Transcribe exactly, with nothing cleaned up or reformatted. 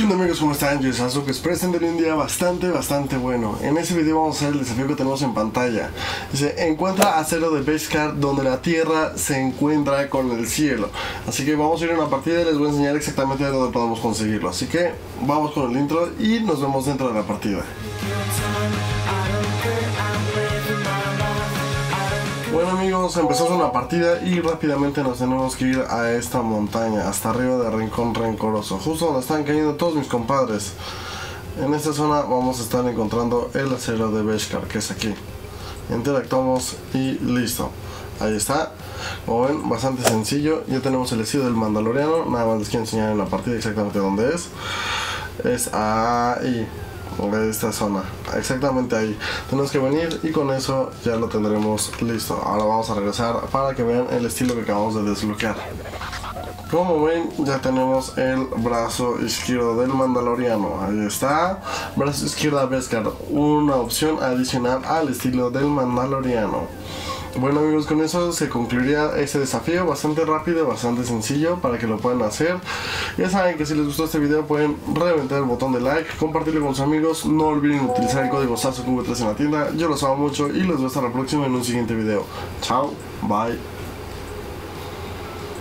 ¿Qué onda amigos? ¿Cómo están? Yo soy Sasuke Express, tendré un día bastante, bastante bueno. En este video vamos a hacer el desafío que tenemos en pantalla. Dice, encuentra acero de Beskar donde la tierra se encuentra con el cielo. Así que vamos a ir a una partida y les voy a enseñar exactamente dónde podemos conseguirlo. Así que vamos con el intro y nos vemos dentro de la partida. Bueno amigos, empezamos una partida y rápidamente nos tenemos que ir a esta montaña, hasta arriba de Rincón Rencoroso, justo donde están cayendo todos mis compadres. En esta zona vamos a estar encontrando el acero de Beskar, que es aquí. Interactuamos y listo. Ahí está. Como ven, bastante sencillo. Ya tenemos el estilo del Mandaloriano, nada más les quiero enseñar en la partida exactamente dónde es. Es ahí. De esta zona, exactamente ahí tenemos que venir y con eso ya lo tendremos listo. Ahora vamos a regresar para que vean el estilo que acabamos de desbloquear. Como ven, ya tenemos el brazo izquierdo del Mandaloriano. Ahí está, brazo izquierdo de Beskar, una opción adicional al estilo del Mandaloriano. Bueno amigos, con eso se concluiría este desafío, bastante rápido, bastante sencillo para que lo puedan hacer. Ya saben que si les gustó este video pueden reventar el botón de like, compartirlo con sus amigos, no olviden utilizar el código Sasuke V tres en la tienda. Yo los amo mucho y los veo hasta la próxima en un siguiente video. Chao, bye.